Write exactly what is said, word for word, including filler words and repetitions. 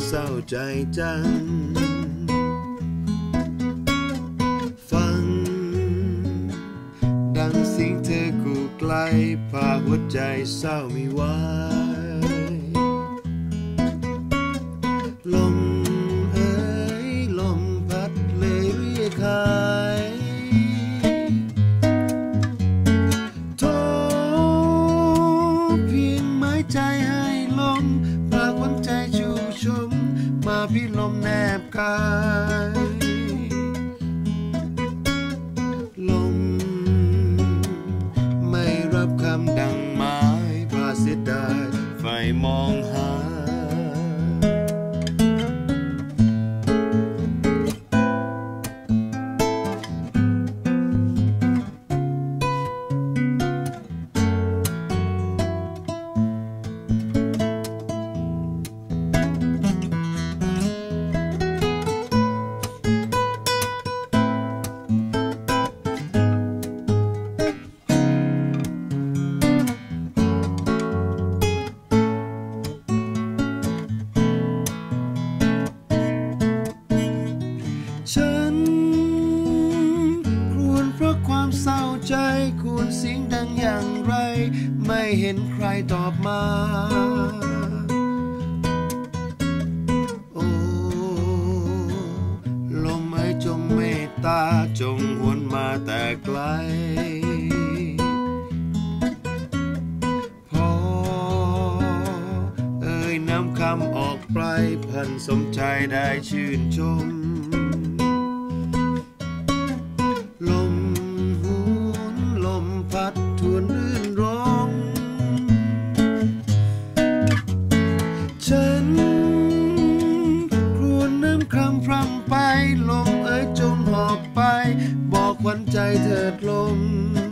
เศร้าใจจังฟังดังเสียงเธอกูไกลพาหัวใจเศร้าไม่ไหวลมเอ๋ยลมพัดเลยเรียกหายโทรเพียงไม้ใจให้ลมพาหัวใจชูชมมาพี่ลมแนบกายลมไม่รับคำดังไม้พาเสียดายไฟมองหาฉันครวญเพราะความเศร้าใจควรเสียงดังอย่างไรไม่เห็นใครตอบมาโอ้ลมเอ๋ยจงเมตตาจงหวนมาแต่ไกลพอเอ่ยน้ำคำออกไปพันสมใจได้ชื่นชมลมหวนลมพัดทวนรื่นรมฉันครวญน้ำคำพร่ำไปลมเอ๋ยจงหอบไปบอกขวัญใจเถิดลม